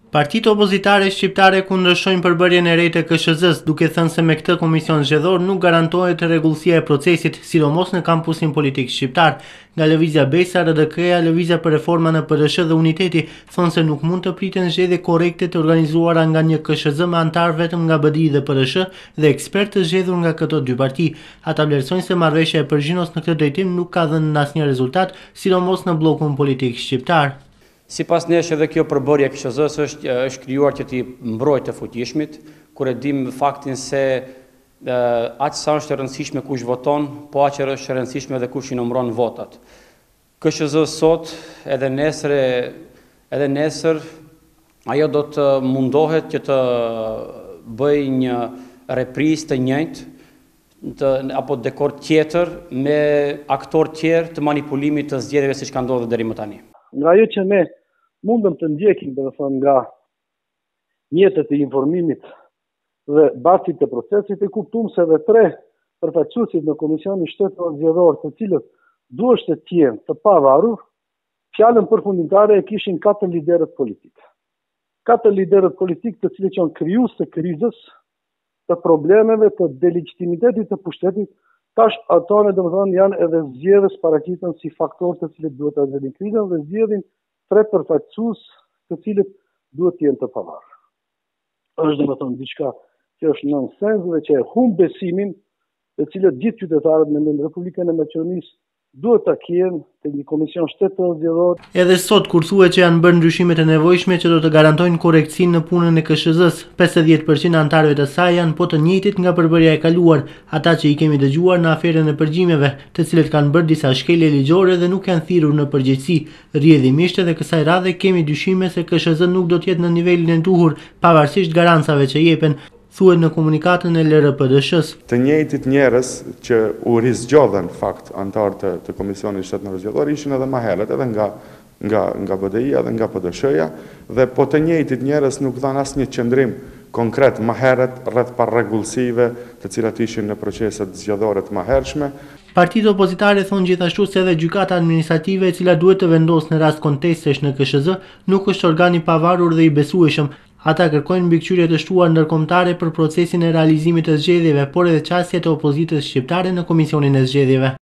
Partitë opozitare shqiptare kundërshtojnë përbërjen e re të KSZ-s, duke thënë se me këtë komision zgjedhor nuk garantohet rregullësia e procesit, sidomos në kampusin politik shqiptar. Nga Lëvizja Besa, RDK-ja, Lëvizja për Reforma në PDSH dhe Uniteti thonë se nuk mund të priten zgjedhje korrekte të organizuara nga një KSZ me antar vetëm nga BDI dhe PDSH dhe ekspertë të zgjedhur nga këto dy parti. Ata vlerësojnë se marrëveshja e Përgjinos në këtë drejtim nuk ka dhënë asnjë rezultat, sidomos në bllokun politik shqiptar. Sipas nesh edhe kjo përbërje e KSZ-s është krijuar që t'i mbrojtë të fuqishmit, kur e dim faktin se aq sa është e rëndësishme kush voton, po aq është e rëndësishme edhe kush i numëron votat. KSZ sot edhe nesër ajo do të mundohet që të bëjë një reprizë të njëjtë apo dekor tjetër me aktor tjerë të manipulimit të zgjedhjeve siç ka ndodhur deri më tani. Nga ajo që ne mundëm të ndjekim, nga mjetet e informimit dhe basit të procesit, e kuptuam se edhe 3 përfaqësuesit në Komisionin Shtetëror Zgjedhor, të cilët duhet të jenë të pavarur, fjalën përfundimtare e kishin 4 liderët politik. 4 liderët politik të cilët janë krijues të krizës, të problemeve, të delegitimitetit të pushtetit. Tash ato janë edhe zgjedhës paraqiten si faktorë të cilët duhet ta zgjidhin krizën dhe zgjedhin 3 përfaqësues të cilët duhet të jenë të pavarur. Është diçka që është nonsens dhe që e humb besimin të cilët gjithë qytetarët në Republikën e Maqedonisë duhet ta kenë te një komision shtetëror zgjedhor. Edhe sot kur thuhet që janë bërë ndryshimet e nevojshme që do të garantojnë korrektësinë në punën e KSZ-s, 50% e antarëve të saj janë po të njëjtit nga përbërja e kaluar, ata që i kemi dëgjuar në aferën e përgjimeve, të cilët kanë bërë disa shkelje ligjore dhe nuk janë thirrur në përgjegjësi. Rrjedhimisht edhe kësaj radhe kemi dyshime se KSZ nuk do të jetë në nivelin e duhur, pavarësisht garancave që jepen, thuhet në komunikatën e LRPDSH-s. Të njëjtit njerëz që u rizgjodhen fakt antarë të Komisionit Shtetëror Zgjedhor ishin edhe më herët edhe nga BDI-ja dhe nga PDSH-ja dhe po të njëjtit njerëz nuk dhanë asnjë qendrim konkret më herët rreth parregullsive të cilat ishin në proceset zgjedhore të mëhershme. Partitë opozitare thonë gjithashtu se edhe gjykata administrative e cila duhet të vendosë në rast kontestesh në KSZ nuk është organ i pavarur dhe i besueshëm. Ata kërkojnë mbikëqyrje të shtuar ndërkombëtare për procesin e realizimit të zgjedhjeve, por edhe çësjet e opozitës shqiptare në Komisionin e Zgjedhjeve.